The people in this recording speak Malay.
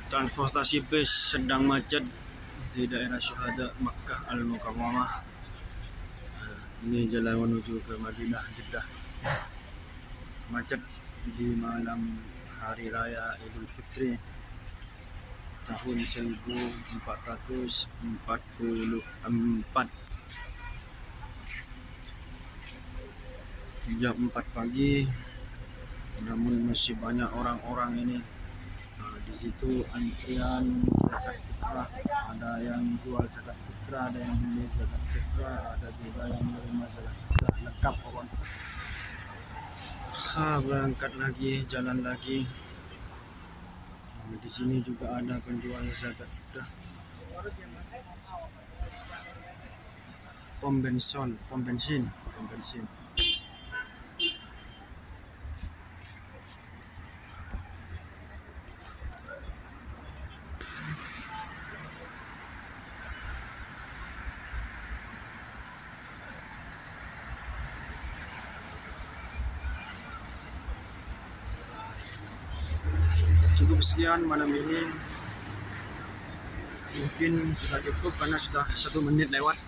Transportasi bis sedang macet di daerah Syuhada Makkah Al-Mukarramah. Ini jalan menuju ke Madinah Jeddah. Macet di malam Hari Raya Idul Fitri tahun 1444. Jam 4 pagi, namun masih banyak orang-orang ini. Di situ antrian zakat fitrah, ada yang jual zakat fitrah, ada yang beli zakat fitrah, ada juga yang menerima zakat fitrah lengkap kawan. Berangkat lagi, jalan lagi. Di sini juga ada penjual zakat fitrah. Pom bensin. Cukup sekian malam ini, mungkin sudah cukup karena sudah 1 menit lewat.